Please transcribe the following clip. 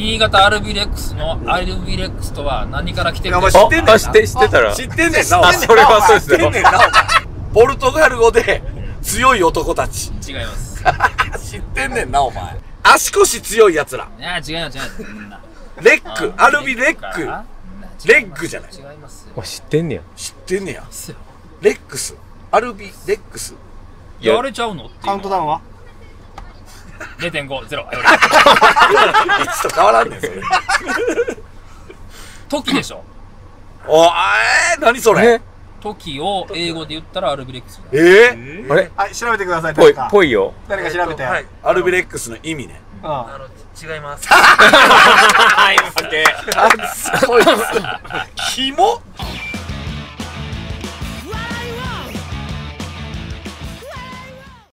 新潟アルビレックスのアルビレックスとは何から来てる知ってんねんな。知ってたら。知ってんねんな。あ、それはそうですよ。知ってんねんな。ポルトガル語で強い男たち。 違います。 知ってんねんな、お前。足腰強い奴ら。 いや、違う。 レック、アルビレック。レッグじゃない。 違いますよ。 知ってんねや。 知ってんねや。レックス。アルビレックス。 やれちゃうのっていう。 カウントダウンは 0.5、0。 いつと変わらんねん、それ。 時でしょ。 お、何それ。 時を英語で言ったらアルビレックス。 あれ、 はい、調べてください。 ぽいよ。 誰か調べて。 アルビレックスの意味ね。 違います。 はい、負け。 こいつ。キモ。